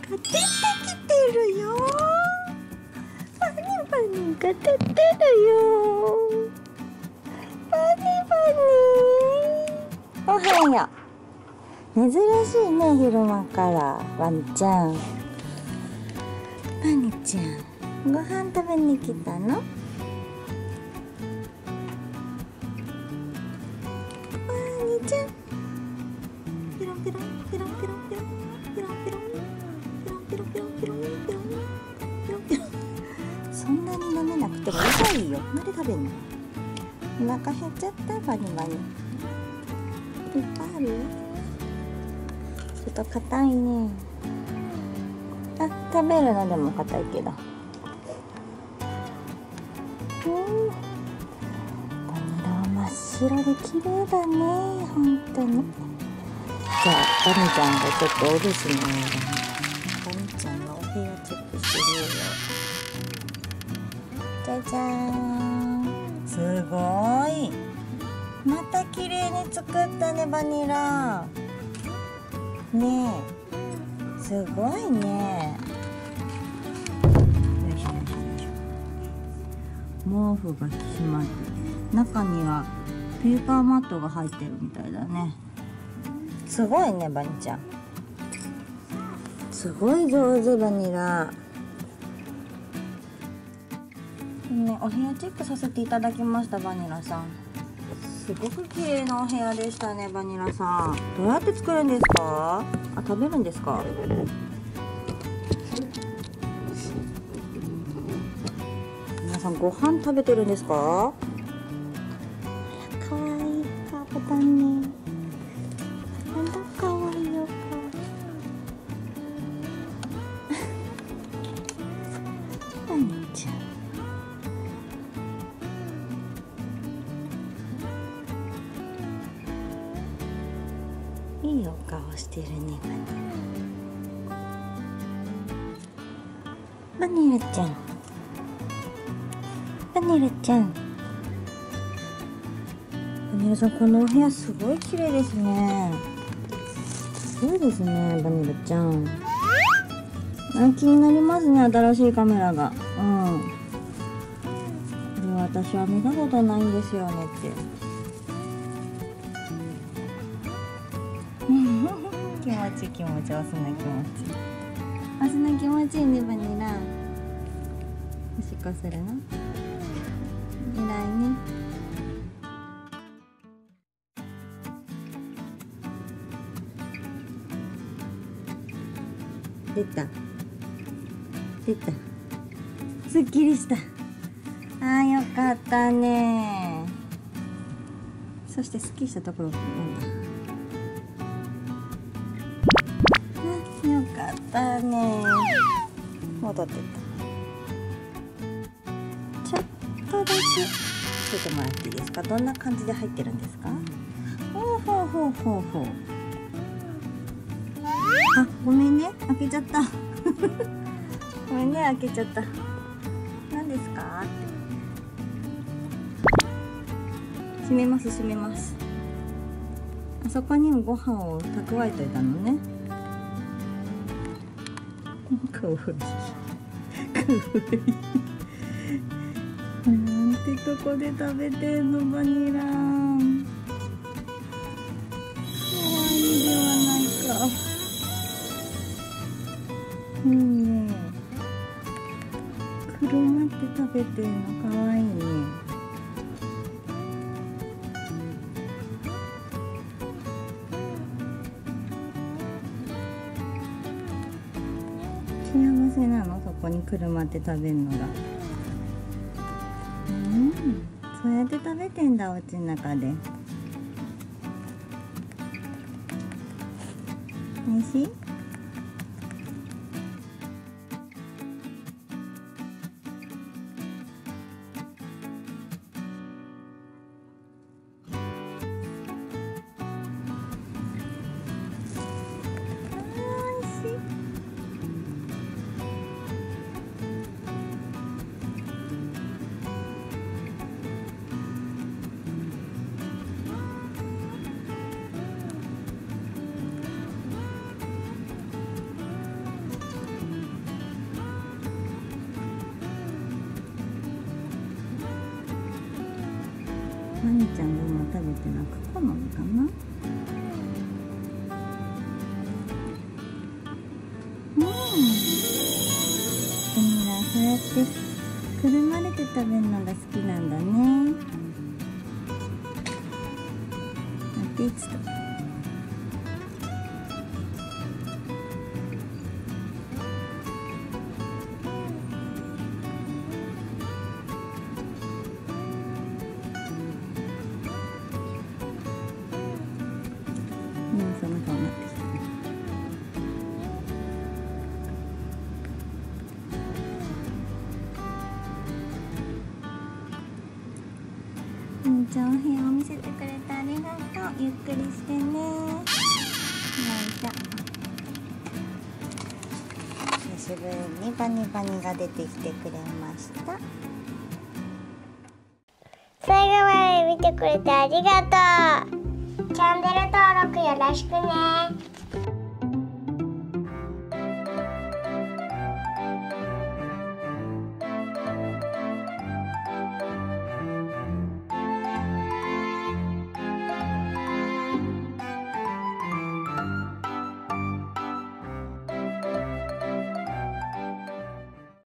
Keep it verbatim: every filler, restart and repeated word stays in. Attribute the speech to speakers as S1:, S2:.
S1: 出てきてるよ。バニバニが出てるよ。バニバニ、おはよう。珍しいね、昼間からワンちゃん。バニちゃん、ご飯食べに来たの？ちゃん、ピロンピロンピロンピロンピロンピロンピロンピロンピロンピロンピロンピロンピロンピロン。そんなに舐めなくてもいいよ。なんで食べんの？お腹減っちゃった。バニバニいっぱいあるよ。ちょっと硬いね。あ、食べるのでも硬いけど。うん、真っ白で綺麗だね、本当に。じゃあバニちゃんがちょっとお留守の間にバニちゃんのお部屋チェックしてみようよ。じゃじゃーん、すごい、また綺麗に作ったね、バニラねえ、すごいね。よいしょよいしょよいしょ。毛布が閉まってる。中にはペーパーマットが入ってるみたいだね。すごいね、バニちゃん。すごい上手、バニラ。ね、お部屋チェックさせていただきました、バニラさん。すごく綺麗なお部屋でしたね、バニラさん。どうやって作るんですか？あ、食べるんですか？皆さん、ご飯食べてるんですか？かわいい顔だね。なんだかわいいよ。バニちゃん。いいお顔してるね、バニラ。バニラちゃん。バニラちゃん。バニラさん、このお部屋すごい綺麗ですね。すごいですね、バニラちゃん。あ、気になりますね、新しいカメラが。うん。これは私は見たことないんですよねって。気持ちいい気持ちいい、オスの気持ち。オスの気持ちいいね、バニラ。おしっこするの？偉いね。出た出た、すっきりした。あー、よかったね。そしてすっきりしたところなんだ。あ、よかったね。戻ってった。ちょっとだけ見てもらっていいですか？どんな感じで入ってるんですか？ほうほうほうほうほう。あ、ごめんね、開けちゃったごめんね、開けちゃった。何ですか？閉めます、閉めます。あそこにもご飯を蓄えといたのね。かわいいかわいいなんてとこで食べてんの、バニラ。かわいいではないか。いいね。くるまって食べてるのかわいいね。幸せなの、そこにくるまって食べるのが。うん、そうやって食べてんだ、お家の中で。おいしい？ 兄ちゃんが今食べてるのはココノミかな。うん。みんなそうやってくるまれて食べるのが好きなんだね。あ、できた。うん、その顔になってきたね。うんちゃん、お部屋を見せてくれてありがとう。ゆっくりしてね。よいしょ。久しぶりにバニバニが出てきてくれました。
S2: 最後まで見てくれてありがとう。チャンネル登録よろしくね。